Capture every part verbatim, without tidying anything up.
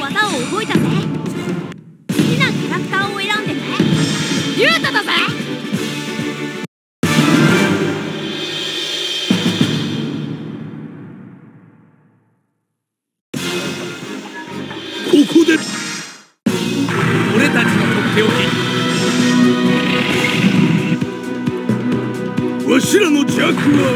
技を覚えたぜ。好きなキャラクターを選んでね。リュウタだぜ。 ここで俺たちのとっておき、わしらの邪悪は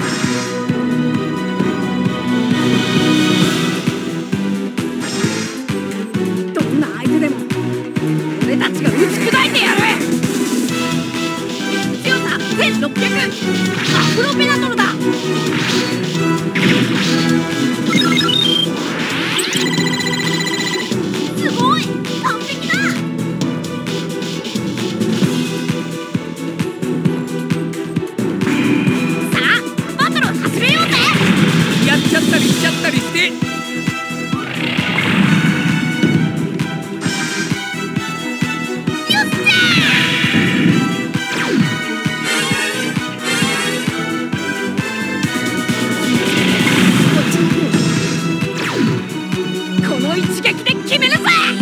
どんな相手でも俺たちが打ち砕いてやる。強させんろっぴゃくアプロペラトルだ。すごい完璧だ。さあバトル始めようぜ。 やっちゃったりしちゃったりして。 よっしゃこっちの方。この一撃で決めるぜ。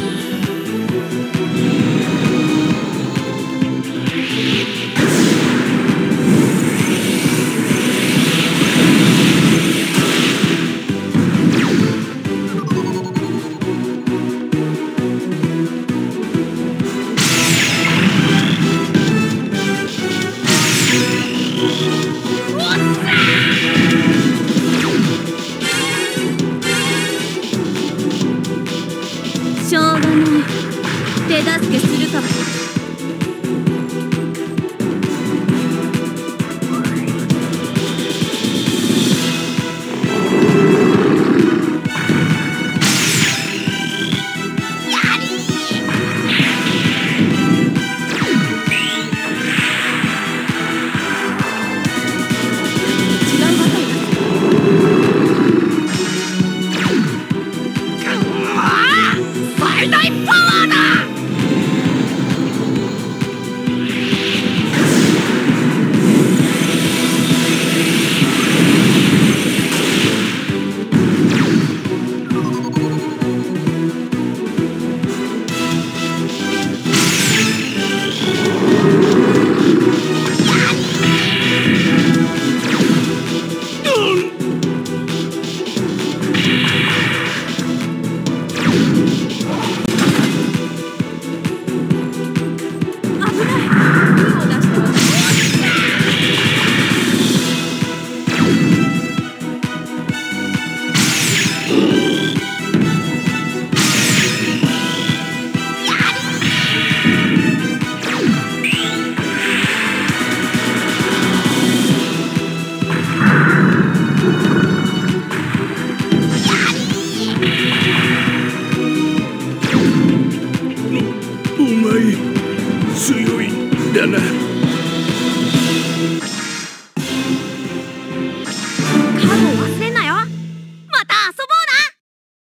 しょうがない。手助けするから。やりー。違う技を出す。うわー最大パワー。